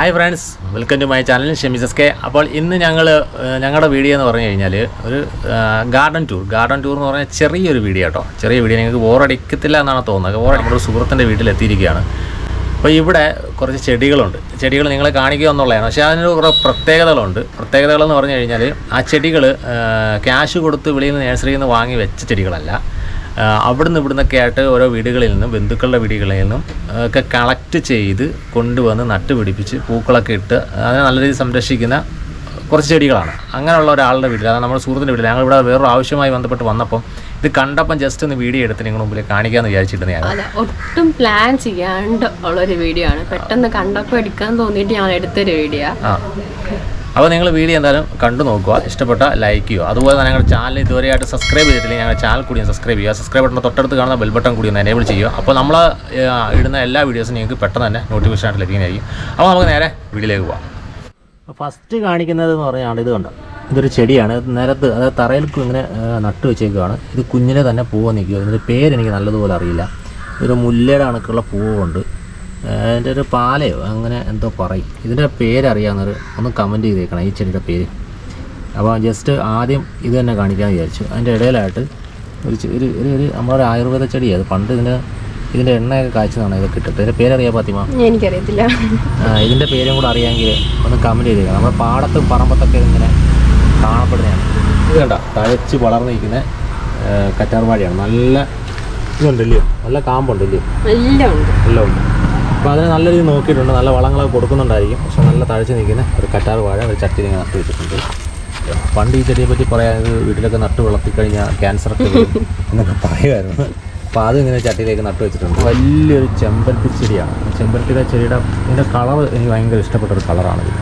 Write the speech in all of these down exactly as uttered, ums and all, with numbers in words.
Hi friends, welcome to my channel Shemiz. അപ്പോൾ ഇന്ന് ഞങ്ങൾ ഞങ്ങളുടെ വീഡിയോ എന്ന് പറഞ്ഞു കഴിഞ്ഞാൽ ഒരു ഗാർഡൻ ടൂർ ഗാർഡൻ ടൂർ എന്ന് പറഞ്ഞാൽ ചെറിയൊരു വീഡിയോ കേട്ടോ. ചെറിയ വീഡിയോ നിങ്ങൾക്ക് ബോറടിക്കത്തില്ല എന്നാണ് തോന്നുന്നത്. ബോർ നമ്മുടെ സുഹൃത്തിൻ്റെ വീട്ടിലെത്തിയിരിക്കുകയാണ്. അപ്പോൾ ഇവിടെ കുറച്ച് ചെടികളുണ്ട്. ചെടികൾ നിങ്ങളെ കാണിക്കുക എന്നുള്ളതാണ്. പക്ഷേ അതിന് കുറേ പ്രത്യേകതകളുണ്ട്. പ്രത്യേകതകളെന്ന് പറഞ്ഞു കഴിഞ്ഞാൽ ആ ചെടികൾ ക്യാഷ് കൊടുത്ത് വെളിയിൽ നിന്ന് നഴ്സറിയിൽ നിന്ന് വാങ്ങി വെച്ച ചെടികളല്ല. അവിടുന്ന് ഇവിടുന്നൊക്കെ ആയിട്ട് ഓരോ വീടുകളിൽ നിന്നും ബന്ധുക്കളുടെ വീടുകളിൽ നിന്നും ഒക്കെ കളക്ട് ചെയ്ത് കൊണ്ടുവന്ന് നട്ടുപിടിപ്പിച്ച് പൂക്കളൊക്കെ ഇട്ട് അതിനെ നല്ല രീതിയിൽ സംരക്ഷിക്കുന്ന കുറച്ച് ചെടികളാണ്. അങ്ങനെയുള്ള ഒരാളുടെ വീട്ടിൽ, അതാണ് നമ്മുടെ സുഹൃത്തിൻ്റെ വീട്ടിൽ. ഞങ്ങളിവിടെ വേറൊരു ആവശ്യമായി ബന്ധപ്പെട്ട് വന്നപ്പം ഇത് കണ്ടപ്പം ജസ്റ്റ് ഒന്ന് വീഡിയോ എടുത്ത് നിങ്ങൾ മുമ്പിൽ കാണിക്കാമെന്ന് വിചാരിച്ചിട്ട് ഞാൻ ഒട്ടും പ്ലാൻ ചെയ്യാണ്ട് ഉള്ളൊരു വീഡിയോ ആണ്. പെട്ടെന്ന് കണ്ടപ്പോൾ എടുക്കാൻ തോന്നിയിട്ട് ഞാൻ എടുത്തൊരു വീഡിയോ. ആ അപ്പോൾ നിങ്ങൾ വീഡിയോ എന്തായാലും കണ്ടു നോക്കുക, ഇഷ്ടപ്പെട്ട ലൈക്ക് ചെയ്യുക. അതുപോലെ തന്നെ ഞങ്ങളുടെ ചാനൽ ഇതുവരെയായിട്ട് സബ്സ്ക്രൈബ് ചെയ്തിട്ടില്ലെങ്കിൽ ഞങ്ങളുടെ ചാനൽ കൂടി സബ്സ്ക്രൈബ് ചെയ്യുക. സബ്സ്ക്രൈബ് ബട്ടൺ തൊട്ടടുത്ത് കാണുന്ന ബെൽ ബട്ടൺ കൂടി ഒന്ന് എനേബിൾ ചെയ്യുക. അപ്പോൾ നമ്മൾ ഇടുന്ന എല്ലാ വീഡിയോസും നിങ്ങൾക്ക് പെട്ടെന്ന് തന്നെ നോട്ടിഫിക്കേഷൻ ആയിട്ട് ലഭിക്കുന്നതായിരിക്കും. അപ്പോൾ നമുക്ക് നേരെ വീഡിയോയിലേക്ക് പോകാം. ഫസ്റ്റ് കാണിക്കുന്നത് എന്ന് പറഞ്ഞാൽ ഇത് കണ്ടോ, ഇതൊരു ചെടിയാണ്. നിരത്ത് അതായത് തറയിൽ ഇങ്ങനെ നട്ട് വെച്ചേക്കുകയാണ്. ഇത് കുഞ്ഞിനെ തന്നെ പൂവ് നിൽക്കുക. ഇതിൻ്റെ പേരെനിക്ക് നല്ലതുപോലെ അറിയില്ല. ഒരു മുല്ലയുടെ കണക്കുള്ള പൂവുണ്ട്. അതിൻ്റെ ഒരു പാലയോ അങ്ങനെ എന്തോ പറയും. ഇതിൻ്റെ പേരറിയാവുന്നവർ ഒന്ന് കമൻറ്റ് ചെയ്തേക്കണം ഈ ചെടിയുടെ പേര്. അപ്പോൾ ജസ്റ്റ് ആദ്യം ഇത് തന്നെ കാണിക്കാമെന്ന് വിചാരിച്ചു. അതിൻ്റെ ഇടയിലായിട്ട് ഒരു ഒരു ഒരു നമ്മളൊരു ആയുർവേദ ചെടിയാണ്. പണ്ട് ഇതിൻ്റെ ഇതിൻ്റെ എണ്ണയൊക്കെ കാഴ്ചതാണ് ഇതൊക്കെ ഇട്ടിട്ട്. ഇതിൻ്റെ പേരറിയാം ഫാത്തിമ? എനിക്കറിയത്തില്ല. ഇതിൻ്റെ പേരും കൂടെ അറിയാമെങ്കിൽ ഒന്ന് കമൻറ്റ് ചെയ്തേക്കണം. നമ്മുടെ പാടത്തും പറമ്പത്തൊക്കെ ഇങ്ങനെ കാണപ്പെടുന്നതാണ്. ഇത് കണ്ട തഴച്ച് വളർന്നിരിക്കുന്ന കറ്റാർവാഴയാണ്. നല്ല ഇതുണ്ടല്ലോ, നല്ല കാമ്പുണ്ടല്ലോ, എല്ലാം ഉണ്ട് എല്ലാം ഉണ്ട്. അപ്പോൾ അതിന് നല്ല രീതിയിൽ നോക്കിയിട്ടുണ്ട്. നല്ല വളങ്ങളൊക്കെ കൊടുക്കുന്നുണ്ടായിരിക്കും. പക്ഷെ നല്ല തഴച്ച് നിൽക്കുന്ന ഒരു കറ്റാർ വാഴ ഒരു ചട്ടിയിൽ ഇങ്ങനെ നട്ട് വെച്ചിട്ടുണ്ട്. പണ്ട് ഈ ചെടിയെ പറ്റി പറയാൻ വീട്ടിലൊക്കെ നട്ട് വളർത്തിക്കഴിഞ്ഞാൽ ക്യാൻസറൊക്കെ വരും എന്നൊക്കെ പറയുമായിരുന്നു. അപ്പോൾ അതിങ്ങനെ ചട്ടിയിലേക്ക് നട്ട് വെച്ചിട്ടുണ്ട്. വലിയൊരു ചെമ്പരത്തി ചെടിയാണ്. ചെമ്പരത്തിയുടെ ചെടിയുടെ ഇതിൻ്റെ കളർ എനിക്ക് ഭയങ്കര ഇഷ്ടപ്പെട്ടൊരു കളറാണിത്.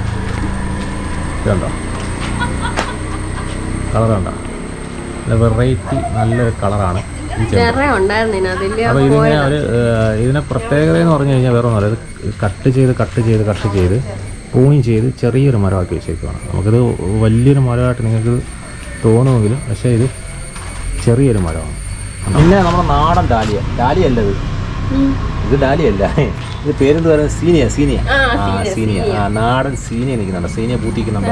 ഇതുണ്ടോ കളർ കണ്ടോ, വെറൈറ്റി നല്ലൊരു കളറാണ്. അപ്പോൾ ഇതിങ്ങനെ ഒരു ഇതിനെ പ്രത്യേകത എന്ന് പറഞ്ഞു കഴിഞ്ഞാൽ വേറെ ഒന്നുമല്ല. ഇത് കട്ട് ചെയ്ത് കട്ട് ചെയ്ത് കട്ട് ചെയ്ത് പൂണിങ് ചെയ്ത് ചെറിയൊരു മരമാക്കി വെച്ചേക്കുവാണ്. നമുക്കിത് വലിയൊരു മരമായിട്ട് നിങ്ങൾക്ക് തോന്നുമെങ്കിലും പക്ഷേ ഇത് ചെറിയൊരു മരമാണ്. പിന്നെ നമ്മുടെ നാടൻ ഡാലിയ ഡാലിയല്ല ഇത് ഇത് ഡാലിയല്ല ഇത് പേരെന്ത് പറയുന്നത്? സീനിയ സീനിയ ആ സീനിയ ആ നാടൻ സീനിയ നിൽക്കുന്നുണ്ട്. സീനിയ പൂട്ടിക്കുന്നുണ്ട്.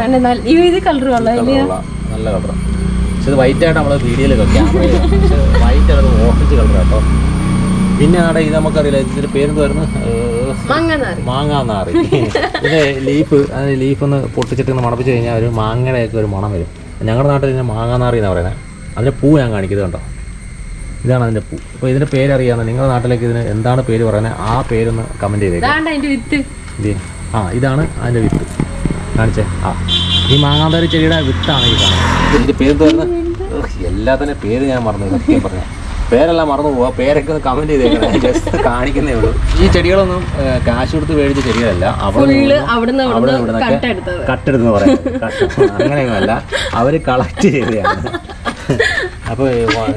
നല്ല കളറാണ്. പക്ഷെ ഇത് വൈറ്റായിട്ട് നമ്മൾ വീഡിയോയിൽ ക്യാമറയിൽ പക്ഷേ വൈറ്റ് അത് ഓറഞ്ച് കളർ കേട്ടോ. പിന്നെ അവിടെ ഇത് നമുക്കറിയില്ല ഇതിൻ്റെ പേരെന്ത് വരുന്നത്? മാങ്ങാനാറി. ഇതിൻ്റെ ലീഫ് അതിന് ലീഫ് ഒന്ന് പൊട്ടിച്ചിട്ട് ഒന്ന് മണപ്പിച്ച് കഴിഞ്ഞാൽ ഒരു മാങ്ങയുടെയൊക്കെ ഒരു മണം വരും. ഞങ്ങളുടെ നാട്ടിൽ ഇതിനെ മാങ്ങാനാറി എന്നാണ് പറയുന്നത്. അതിൻ്റെ പൂ ഞാൻ കാണിക്കുന്നത് കണ്ടോ, ഇതാണ് അതിൻ്റെ പൂ. അപ്പോൾ ഇതിൻ്റെ പേരറിയാവുന്ന നിങ്ങളുടെ നാട്ടിലേക്ക് ഇതിന് എന്താണ് പേര് പറയുന്നത് ആ പേരൊന്ന് കമൻറ്റ് ചെയ്തേക്കാം. ആ ഇതാണ് അതിൻ്റെ വിത്ത് കാണിച്ചേ. ആ ഈ മാങ്ങാതാരി ചെടിയുടെ വിത്താണ് ഈ കാണുന്നത്. ഇതിൻ്റെ പേര് പറയുന്നത് എല്ലാത്തിൻ്റെ പേര് ഞാൻ മറന്നു സത്യം പറഞ്ഞാൽ. പേരെല്ലാം മറന്നു പോവുക. പേരൊക്കെ ഒന്ന് കമൻറ്റ് ചെയ്തേക്കണം. ജസ്റ്റ് കാണിക്കുന്നേ ഉള്ളൂ. ഈ ചെടികളൊന്നും കാശ് കൊടുത്ത് മേടിച്ച ചെടികളല്ല. അവിടെ അവിടെ ഇവിടുന്നൊക്കെ കട്ടെടുത്തെന്ന് പറയാം. അങ്ങനെയൊന്നുമല്ല, അവർ കളക്ട് ചെയ്തതാണ്. അപ്പോൾ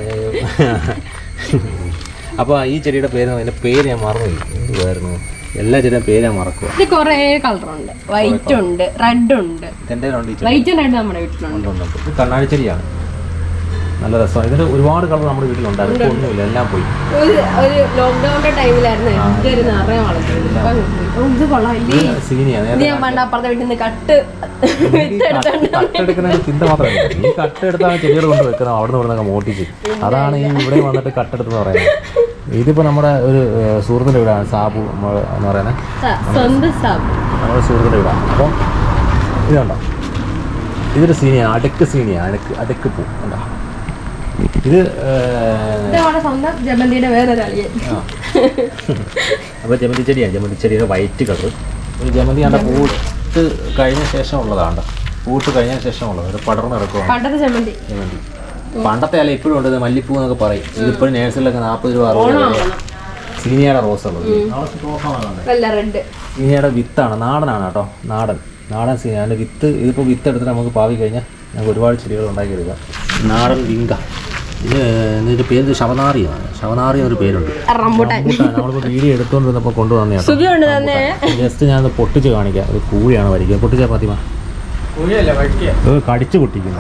അപ്പോൾ ഈ ചെടിയുടെ പേര് അതിൻ്റെ പേര് ഞാൻ മറന്നു. എന്തുവായിരുന്നു? എല്ലാ ചെടിയും പേര് ഞാൻ മറക്കുക. കുറേ കളറുണ്ട്. വൈറ്റ് ഉണ്ട്, റെഡ് ഉണ്ട്. ഇത് കണ്ണാടി ചെടിയാണ്. നല്ല രസമാണ്. ഇതിന് ഒരുപാട് കളർ നമ്മുടെ വീട്ടിലുണ്ടായിരുന്നു. ഒന്നുമില്ല, എല്ലാം പോയി. ലോക്ക്ഡൌണിന്റെ ടൈമിലായിരുന്നു കട്ടെടുക്കുന്ന ചിന്ത മാത്രമല്ല, ഈ കട്ടെടുത്താണ് ചെടികൾ കൊണ്ട് വെക്കുന്നത്. അവിടെ നിന്ന് ഇവിടെ മോട്ടിച്ച് അതാണ് ഈ ഇവിടെ വന്നിട്ട് കട്ടെടുത്തെന്ന് പറയുന്നത്. ഇതിപ്പോൾ നമ്മുടെ ഒരു സുഹൃത്തിൻ്റെ വീടാണ്, സാബു എന്ന് പറയുന്നത്. നമ്മുടെ സുഹൃത്തിൻ്റെ വീടാണ്. അപ്പം ഇതുണ്ടോ, ഇതൊരു സീനിയാണ്. അടുക്ക് സീനിയാണ്. അടുക്ക് അടുക്ക് പൂ ഉണ്ടോ. ഇത് അപ്പോൾ ജമന്തി ചെടിയാണ്. ജമന്തി ചെടിയുടെ വൈറ്റ് കളർ. ഒരു ജമന്തി കണ്ട പൂട്ട് കഴിഞ്ഞ ശേഷം ഉള്ളതാണ്. പൂട്ട് കഴിഞ്ഞ ശേഷം ഉള്ളത് ഒരു പടർന്ന് കിടക്കുകയാണ് ജമന്തി. പണ്ടത്തെ അല്ല ഇപ്പോഴും ഉണ്ട്. മല്ലിപ്പൂ എന്നൊക്കെ പറയും. ഇതിപ്പോഴും നേഴ്സറിലൊക്കെ നാൽപ്പത് രൂപ അറുപത് രൂപ. സീനിയയുടെ റോസ് ഉള്ളത്. സീനിയയുടെ വിത്താണ്. നാടനാണ് കേട്ടോ, നാടൻ നാടൻ സീനിയ. അതിൻ്റെ വിത്ത് ഇതിപ്പോൾ വിത്ത് എടുത്തിട്ട് നമുക്ക് പാവി കഴിഞ്ഞാൽ നമുക്ക് ഒരുപാട് ചെടികൾ ഉണ്ടാക്കിയെടുക്കാം. നാടൻ വിങ്ക. ഇത് ഇതിൻ്റെ പേര് ശവനാറിയാണ്. ശവനാറി എന്നൊരു പേരുണ്ട്. നമ്മളിപ്പോൾ വീഡിയോ എടുത്തുകൊണ്ടിരുന്നപ്പോൾ കൊണ്ടുവന്നതാണ്. ജസ്റ്റ് ഞാനത് പൊട്ടിച്ച് കാണിക്കാം. ഒരു കൂഴിയാണ് വരിക. പൊട്ടിച്ചാൽ ഫാത്തിമ കടിച്ചു പൊട്ടിക്കുന്നു.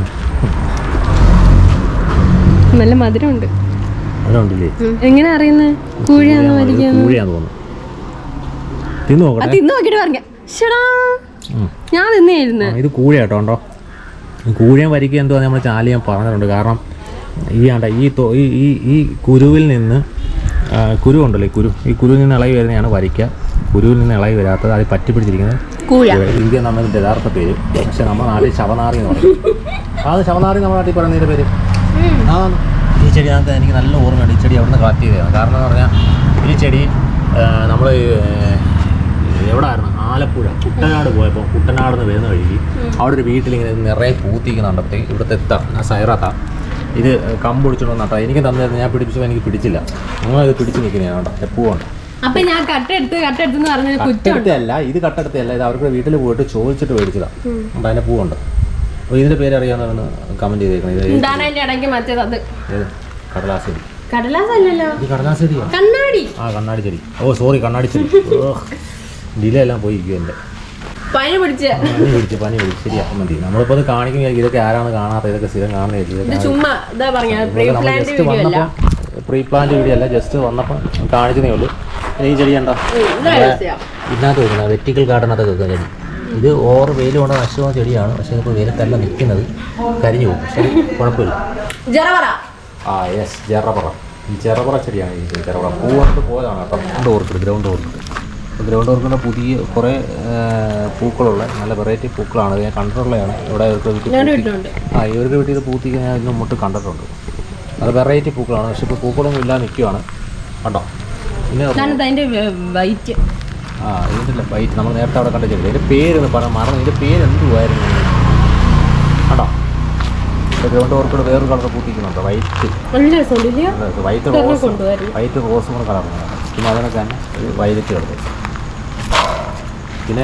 നല്ല മധുരമുണ്ട്. മധുരമുണ്ടല്ലേ? എങ്ങനെ അറിയുന്നത്? കൂഴിയാന്ന് കൂഴിയാന്ന് തോന്നുന്നു. തിന്നു നോക്കട്ടെ. തിന്നു നോക്കിയിട്ട് പറഞ്ഞ ഞാൻ നിന്നായിരുന്നു. ഇത് കൂഴയാട്ടോ ഉണ്ടോ. കൂഴയും വരിക്കുക എന്തോ നമ്മൾ ചാലി ഞാൻ പറഞ്ഞിട്ടുണ്ട്. കാരണം ഈ ആണ്ട ഈ ഈ ഈ കുരുവിൽ നിന്ന് കുരു ഉണ്ടല്ലോ, ഈ കുരു ഈ കുരുവിൽ നിന്ന് ഇളകി വരുന്നതാണ് വരിക്കുക. കുരുവിൽ നിന്ന് ഇളകി വരാത്തത് അത് പറ്റി പിടിച്ചിരിക്കുന്നത് ഇന്ത്യ നമ്മുടെ യഥാർത്ഥ പേര്. പക്ഷെ നമ്മുടെ നാട്ടിൽ ശവനാറി എന്ന് പറയും. അത് ശവനാറി നമ്മുടെ നാട്ടിൽ പറയുന്നതിൻ്റെ പേര്. ആ ഈ ചെടി നമുക്ക് എനിക്ക് നല്ല ഓർമ്മയുണ്ട്. ഈ ചെടി അവിടെ നിന്ന് കളക്ട് ചെയ്തതാണ്. കാരണം എന്ന് പറഞ്ഞാൽ ഈ ചെടി നമ്മൾ എവിടെ ആയിരുന്നു, ആലപ്പുഴ കുട്ടനാട് പോയപ്പോൾ കുട്ടനാട് നിന്ന് വരുന്ന വഴിക്ക് അവിടെ ഒരു വീട്ടിലിങ്ങനെ നിറയെ പൂത്തിക്കുന്നുണ്ടപ്പോഴത്തേക്ക് ഇവിടുത്തെ എത്താം സൈറാത്ത ഇത് കമ്പൊടിച്ചോണ്ട് നട്ടാ എനിക്ക് തന്നിരുന്നു. ഞാൻ പിടിപ്പിച്ചപ്പോൾ എനിക്ക് പിടിച്ചില്ല. നിങ്ങളിത് പിടിച്ച് നിൽക്കുന്നതാണ് കേട്ടോ. എപ്പൂവുണ്ട്. അപ്പൊ ഞാൻ കട്ടെടുത്ത് കട്ടെടുത്തെന്ന് പറഞ്ഞ കട്ടെടുത്തല്ല, ഇത് കട്ടെടുത്തല്ല, ഇത് അവർക്ക് വീട്ടിൽ പോയിട്ട് ചോദിച്ചിട്ട് മേടിച്ചതാണ്. അപ്പം അതിൻ്റെ പൂവുണ്ട്. അപ്പോൾ ഇതിൻ്റെ പേര് അറിയാവുന്നതാണ് കമൻറ്റ് ചെയ്തേക്കുന്നത്. കടലാസെടി. കടലാസല്ലല്ലോ, ഇത് കടലാസെടിയോ? കണ്ണാടി. ആ കണ്ണാടി ചെടി. ഓ സോറി, കണ്ണാടി ചെടി. ഡിലേ എല്ലാം പോയി എൻ്റെ പനി പിടിച്ച് പനി പിടിച്ച് പനി പിടിച്ച് ശരിയാക്കാൻ മതി. നമ്മളിപ്പോൾ അത് കാണിക്കുന്ന ഇതൊക്കെ ആരാണ് കാണാത്ത, ഇതൊക്കെ സ്ഥിരം കാണുന്ന ചുമ്മാ ജസ്റ്റ് വന്നപ്പോൾ പ്രീ പ്ലാന്റ് വീഡിയോ അല്ല, ജസ്റ്റ് വന്നപ്പോൾ കാണിച്ചതേ ഉള്ളൂ. ഈ ചെടി ഉണ്ടോ ഇതിനകത്ത് വെക്കുന്നത് വെറ്റിക്കൽ ഗാർഡനകത്ത് വെക്കുന്ന ചെടി. ഇത് ഓവർ വെയിൽ കൊണ്ട് നശിക്കുന്ന ചെടിയാണ്. പക്ഷേ ഇപ്പോൾ വെയിലത്തെല്ലാം നിൽക്കുന്നത് കരിഞ്ഞു പോകും. പക്ഷേ കുഴപ്പമില്ല. ആ യെസ്, ജറപറ. ഈ ചെറപറ ചെടിയാണ് ഈ ചെറപറ. പൂവൊക്കെ പോയതാണ് കേട്ടോ. Ground orchid ground orchid ground ഓർക്കിഡിൻ്റെ പുതിയ കുറേ പൂക്കളുള്ള നല്ല വെറൈറ്റി പൂക്കളാണ്. ഞാൻ കണ്ടിട്ടുള്ളതാണ്. ഇവിടെ ഇവർക്ക് വീട്ടിൽ ആ ഇവർക്ക് വീട്ടിൽ ഇത് പൂത്തിക്ക് ഞാൻ ഇന്ന് മുട്ട് കണ്ടിട്ടുണ്ട്. അത് വെറൈറ്റി പൂക്കളാണ്. പക്ഷെ ഇപ്പോൾ പൂക്കളൊന്നും ഇല്ലാതെ നിൽക്കുകയാണ് കണ്ടോ. പിന്നെ വൈറ്റ് ആ ഇതിൻ്റെ വൈറ്റ് നമ്മൾ നേരത്തെ അവിടെ കണ്ട ചെടി. ഇതിൻ്റെ പേരൊന്ന് പറയാൻ മറന്നു. ഇതിൻ്റെ പേര് എന്തുമായിരുന്നു കണ്ടോ. ഗ്രൗണ്ട് ഓർക്കിഡ് വേറൊരു കളർ പൂത്തിക്കുന്നുണ്ട്. വൈറ്റ് വൈറ്റ് റോസ് വൈറ്റ് റോസും കൂടെ കളറുണ്ട്. പിന്നെ അതിനൊക്കെ തന്നെ ഒരു വൈലറ്റ് കളർ. പിന്നെ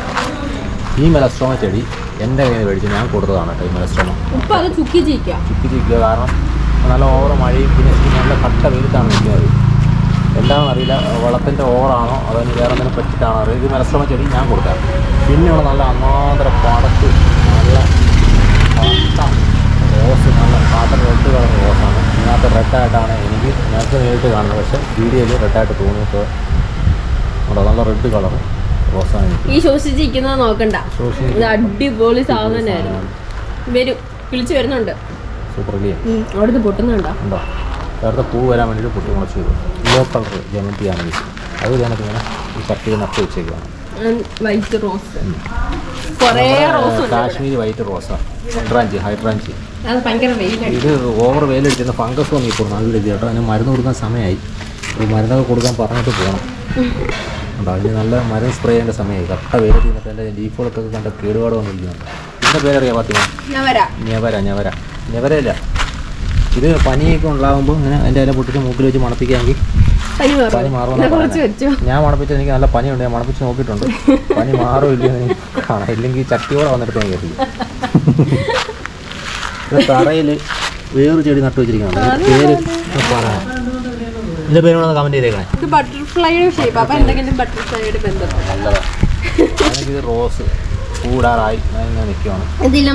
ഈ മെലസ്ട്രോമ ചെടി എൻ്റെ കയ്യിൽ നിന്ന് മേടിച്ച് ഞാൻ കൊടുത്തതാണ് കേട്ടോ. ഈ മെലസ്ട്രോമ ചുക്കി ചീക്കുക. കാരണം നല്ല ഓവർ മഴയും പിന്നെ നല്ല കട്ട വെയിലത്താണ് നിൽക്കുന്നത്. എന്താണെന്ന് അറിയില്ല, വെള്ളത്തിൻ്റെ ഓവറാണോ അതോ വേറെ എന്തെങ്കിലും പറ്റിയിട്ടാണോ അറിയില്ല. ഇത് മെലസ്ട്രോമ ചെടി ഞാൻ കൊടുക്കാം. പിന്നെയുള്ള നല്ല അന്നാന്തര പടത്ത് നല്ല പട്ട റോസ്, നല്ല പാത്രം റെഡ് കളർ റോസാണ്. ഇതിനകത്ത് റെഡായിട്ടാണ് എനിക്ക് ഞങ്ങൾക്ക് നേരിട്ട് കാണുന്നത്. പക്ഷേ വീഡിയോയിൽ റെഡായിട്ട് തോന്നിയിട്ട് അവിടെ നല്ല റെഡ് കളർ റോസാണ്. ഈ ശ്വസിച്ചിരിക്കുന്നത് നോക്കണ്ട, അടിപൊളി സാധനമായിരുന്നു. വരും വിളിച്ചു വരുന്നുണ്ട്. Super clear. അവിടുന്ന് പൊട്ടുന്നുണ്ടോ ഉണ്ടോ? നേരത്തെ പൂ വരാൻ വേണ്ടിയിട്ട് പൊട്ടി മുളച്ച് വരും. യെല്ലോ കളർ ജമന്തിയാണ്. അത് ഞാനൊക്കെ ഇങ്ങനെ ഈ ചട്ടിയിൽ നട്ട് വെച്ചേക്കാണ്. വൈറ്റ് റോസ്, കുറേ റോസ്, കാശ്മീരി വൈറ്റ് റോസാണ്. ഹൈഡ്രാഞ്ചി ഹൈഡ്രാഞ്ചി ഇത് ഓവർ വെയിലടിച്ചിരുന്ന ഫംഗസ് വന്നു. ഇപ്പോൾ നല്ല കേട്ടോ. അതിന് മരുന്ന് കൊടുക്കാൻ സമയമായി. മരുന്നൊക്കെ കൊടുക്കാൻ പറഞ്ഞിട്ട് പോകണം. ഉണ്ടോ അതിന് നല്ല മരുന്ന് സ്പ്രേ ചെയ്യേണ്ട സമയമായി. കട്ട വെയിൽ ചെയ്യുന്നിട്ട് എൻ്റെ ലീഫുകളൊക്കെ കണ്ട കേടുപാട് വന്നിരിക്കുന്നുണ്ട്. ഇതിൻ്റെ പേരറിയാം ഫാത്തിമ? ഞവര. ഞവര ഞവരയില്ല. ഇത് പനിയൊക്കെ ഉണ്ടാകുമ്പോൾ ഇങ്ങനെ അതിൻ്റെ ഇല പൊട്ടിച്ച് മൂക്കിൽ വെച്ച് മണപ്പിക്കുകയാണെങ്കിൽ പനി മാറുമെന്ന്. ഞാൻ മണപ്പിച്ചത് എനിക്ക് നല്ല പനിയുണ്ട്. ഞാൻ മണപ്പിച്ച് നോക്കിയിട്ടുണ്ട്. പനി മാറും ഇല്ലെന്ന് എനിക്ക് കാണാം. ഇല്ലെങ്കിൽ ചട്ടിയോടെ വന്നിട്ട് ഞാൻ കയറി. തറയിൽ വേറൊരു ചെടി നട്ടു വെച്ചിരിക്കുന്നുണ്ട്. പേര് പറയാം. ഇതിന്റെ പേര് കമന്റ് ചെയ്തേക്കണേ. നല്ലതാണ്. ഇത് റോസ് കൂടാറായി നിൽക്കുകയാണ്.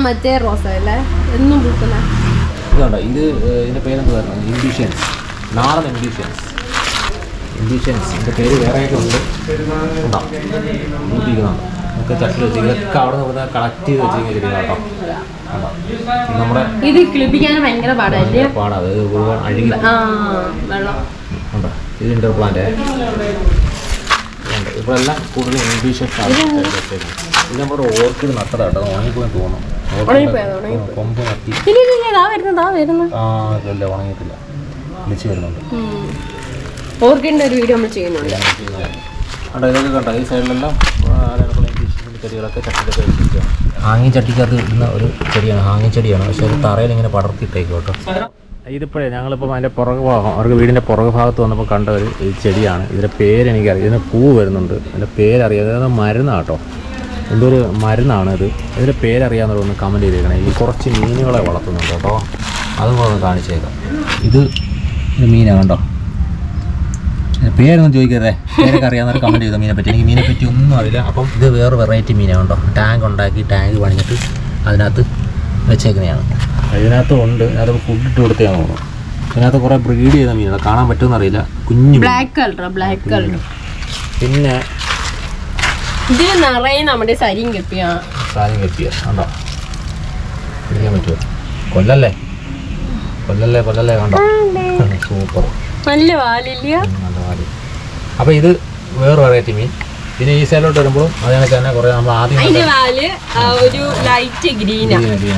ഇതുണ്ടോ ഇത് ഇതിന്റെ പേരെന്ത് പറയുന്നത്? ഇംബിഷ്യൻസ്. നാടൻ ഇംബിഷ്യൻസ്. ഇംബിഷ്യൻസ് ഇതിന്റെ പേര് വേറെ ആയിട്ട് ഉണ്ട്. ഉണ്ടോ ഊട്ടിക്കുന്നുണ്ട്. ഒക്കെ ചട്ടി വെച്ച് ഇതൊക്കെ അവിടെ നിന്ന് കളക്ട് ചെയ്ത് വെച്ചിരിക്കുന്ന ചെടികൾ കേട്ടോ. നമ്മുടെ ഇത് കിളിപ്പിക്കാനും ഭയങ്കര പാടല്ലേ? പാടാ. അത് ഒരുപാട് അഴുകി ഉണ്ടോ. ഇത് ഇൻഡോർ പ്ലാന്റ് ഉണ്ട്. ഇപ്പോൾ എല്ലാം കൂടുതൽ ഇംഗ്ലീഷ് ഇത് നമ്മുടെ ഓർക്കിഡ് നട്ടതാ കേട്ടോ. ഉണങ്ങിപ്പോയി തോന്നുന്നു. കൊമ്പ് നട്ടി ആ അതല്ല ഉണങ്ങിയിട്ടില്ല. വിളിച്ച് വരുന്നുണ്ട്. ഓർക്കിഡിൻ്റെ ഒരു വീഡിയോ നമ്മൾ ചെയ്യുന്നുണ്ട്. കണ്ടോ ഇതൊക്കെ കണ്ടോ. ഈ സൈഡിലെല്ലാം ചെടികളൊക്കെ ചട്ടിയിലൊക്കെ വെച്ചിരിക്കുകയാണ്. ഹാങ്ങി ചട്ടിക്കകത്ത് ഇടുന്ന ഒരു ചെടിയാണ്. ഹാങ്ങി ചെടിയാണ്. പക്ഷേ അത് തറയിൽ ഇങ്ങനെ പടർത്തിയിട്ടേക്കും കേട്ടോ. ഇതിപ്പോഴേ ഞങ്ങളിപ്പം അതിൻ്റെ പുറകു ഭാഗം അവർക്ക് വീടിൻ്റെ പുറകു ഭാഗത്ത് വന്നപ്പോൾ കണ്ട ഒരു ചെടിയാണ്. ഇതിൻ്റെ പേരെനിക്കറിയാം. ഇതിന് പൂ വരുന്നുണ്ട്. ഇതിൻ്റെ പേരറിയാം. അതായത് മരുന്നാണ് കേട്ടോ. എന്തോ ഒരു മരുന്നാണ് ഇത്. ഇതിൻ്റെ പേരറിയാമെന്നുള്ളത് ഒന്ന് കമൻറ്റ് ചെയ്തേക്കണേ. ഈ കുറച്ച് മീനുകളെ വളർത്തുന്നുണ്ട് കേട്ടോ. അതും കൂടെ ഒന്ന് കാണിച്ചേക്കാം. ഇത് ഒരു മീനാണ് കേട്ടോ. പേരൊന്നും ചോദിക്കരുതേ. പേരൊക്കെ അറിയാവുന്നവർ കമൻറ്റ് ചെയ്ത മീനെ പറ്റി. എനിക്ക് മീനെ പറ്റി ഒന്നും അറിയില്ല. അപ്പം ഇത് വേറെ വെറൈറ്റി മീനാണ് കേട്ടോ. ടാങ്ക് ഉണ്ടാക്കി ടാങ്ക് പണിഞ്ഞിട്ട് അതിനകത്ത് വെച്ചേക്കുന്നതാണ്. ഇതിനകത്ത് ഉണ്ട്. അത് ഫുഡ് ഇട്ട് കൊടുത്തതാണ് തോന്നുന്നു. ഇതിനകത്ത് കുറേ ബ്രീഡ് ചെയ്ത മീനാണ്. കാണാൻ പറ്റുമെന്ന് അറിയില്ല. കുഞ്ഞു ബ്ലാക്ക് കളർ ബ്ലാക്ക് കളർ. പിന്നെ ഇതിൽ നിറയെ നമ്മുടെ സരിയും കെപ്പിയാ സാരിയും കെപ്പിയാ കണ്ടോ പിടിക്കാൻ പറ്റുമോ കൊല്ലല്ലേ കൊല്ലല്ലേ കൊല്ലല്ലേ കണ്ടോ സൂപ്പർ നല്ല വാലില്ല നല്ല വാല്. അപ്പോൾ ഇത് വേറെ വെറൈറ്റി മീൻ. പിന്നെ ഈ സൈഡിലോട്ട് വരുമ്പോഴും അതിനെ തന്നെ കുറേ നമ്മൾ ആദ്യം അതിന്റെ വാല് ഒരു ലൈറ്റ് ഗ്രീനാ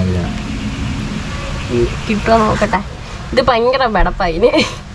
കിട്ടുമോ നോക്കട്ടെ. ഇത് ഭയങ്കര വെടപ്പായിന്.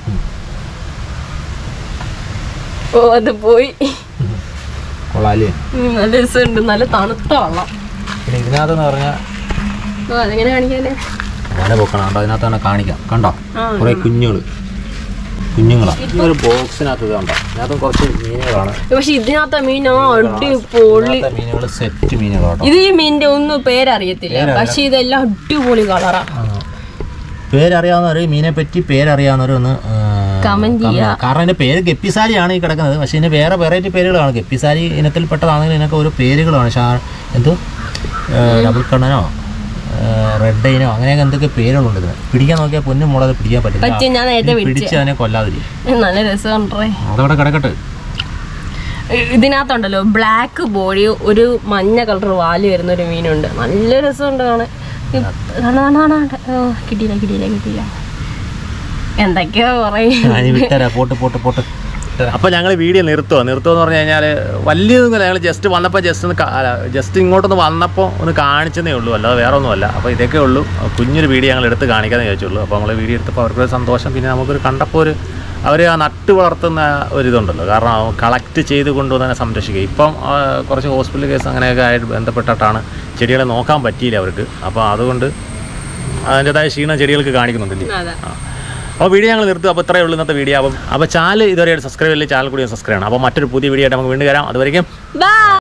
ഓ അത് പോയി. കൊള്ളാല്ലേ നല്ല രസമുണ്ട്. നല്ല തണുത്ത വെള്ളം. പിന്നെ ഇതിനകത്തെന്ന് പറഞ്ഞാൽ ഓ അതെങ്ങനെ കാണിക്കാല്ലേ വല പൊക്കണം കണ്ടോ. അതിനകത്ത് തന്നെ കാണിക്കാം കണ്ടോ കുറേ കുഞ്ഞുങ്ങൾ കുഞ്ഞുങ്ങളാണ്. ഒരു ബോക്സിനകത്ത് ഇത് കണ്ടോ ഇതിനകത്ത് കുറച്ച് മീനുകളാണ്. പക്ഷെ ഇതിനകത്ത് മീനോ അടിപൊളി മീനുകൾ സെറ്റ് മീനുകളാണ്. ഇത് ഈ മീനിന്റെ ഒന്നും പേരറിയത്തില്ല. പക്ഷെ ഇതെല്ലാം അടിപൊളി കളറാ. പേരറിയാവുന്നവർ മീനെ പറ്റി പേരറിയാവുന്നവർ ഒന്ന് കമന്റ് ചെയ്യാം. കാരണം ഇതിന്റെ പേര് ഗപ്പിസാരിയാണ് ഈ കിടക്കുന്നത്. പക്ഷെ ഇതിന് വേറെ വെറൈറ്റി പേരുകളാണ്. ഗപ്പിസാരി ഇനത്തിൽപ്പെട്ടതാണെങ്കിൽ ഇതിനൊക്കെ ഓരോ പേരുകളാണ്. ഷാ എന്തോ ഡബിൾ കണ്ണനോ റെഡ് ഐനോ അങ്ങനെയൊക്കെ എന്തൊക്കെ പേരുകളുണ്ട് ഇതിന്. പിടിക്കാൻ നോക്കിയാൽ പൊന്നും മുളക് പിടിക്കാൻ പറ്റില്ല. പിടിച്ച് അതിനെ കൊല്ലാതിരിക്കും. നല്ല രസമുണ്ടേ. അതവിടെ കിടക്കട്ടെ. ഇതിനകത്തുണ്ടല്ലോ ബ്ലാക്ക് ബോഡി ഒരു മഞ്ഞ കളർ വാല് വരുന്ന ഒരു മീനുണ്ട്. നല്ല രസമുണ്ട് കാണാൻ. കിട്ടിയില്ല കിട്ടിയില്ല കിട്ടിയില്ല എന്തൊക്കെയോ പറയും. Pot pot pot. അപ്പോൾ ഞങ്ങൾ വീഡിയോ നിർത്തുക നിർത്തുക എന്ന് പറഞ്ഞു കഴിഞ്ഞാൽ വലിയതൊന്നുമില്ല. ഞങ്ങൾ ജസ്റ്റ് വന്നപ്പോൾ ജസ്റ്റ് ഒന്ന് ജസ്റ്റ് ഇങ്ങോട്ടൊന്ന് വന്നപ്പോൾ ഒന്ന് കാണിച്ചതേ ഉള്ളൂ, അല്ലാതെ വേറെ ഒന്നുമല്ല. അപ്പോൾ ഇതൊക്കെ ഉള്ളൂ. കുഞ്ഞൊരു വീഡിയോ ഞങ്ങൾ എടുത്ത് കാണിക്കാമെന്ന് ചോദിച്ചുള്ളൂ. അപ്പോൾ നമ്മൾ വീഡിയോ എടുത്തപ്പോൾ അവർക്കൊരു സന്തോഷം. പിന്നെ നമുക്കൊരു കണ്ടപ്പോൾ ഒരു അവർ ആ നട്ട് വളർത്തുന്ന ഒരിതുണ്ടല്ലോ. കാരണം കളക്ട് ചെയ്ത് കൊണ്ടുവന്ന് സംരക്ഷിക്കുക. ഇപ്പം കുറച്ച് ഹോസ്പിറ്റൽ കേസ് അങ്ങനെയൊക്കെ ആയിട്ട് ബന്ധപ്പെട്ടിട്ടാണ് ചെടികളെ നോക്കാൻ പറ്റിയില്ല അവർക്ക്. അപ്പോൾ അതുകൊണ്ട് അതിൻ്റെതായ ക്ഷീണം ചെടികൾക്ക് കാണിക്കുന്നുണ്ടല്ലേ. അപ്പോൾ വീഡിയോ ഞങ്ങൾ നിർത്തും. അപ്പോൾ ഇത്രയേ ഉള്ളൂ ഇന്നത്തെ വീഡിയോ. അപ്പം അപ്പോൾ ചാനൽ ഇതുവരെ സബ്സ്ക്രൈബ് ചെയ്യില്ല, ചാനൽ കൂടി സബ്സ്ക്രൈബ് ചെയ്യണം. അപ്പോൾ മറ്റൊരു പുതിയ വീഡിയോ ആയിട്ട് നമുക്ക് വീണ്ടും വരാം. അതുവരെയും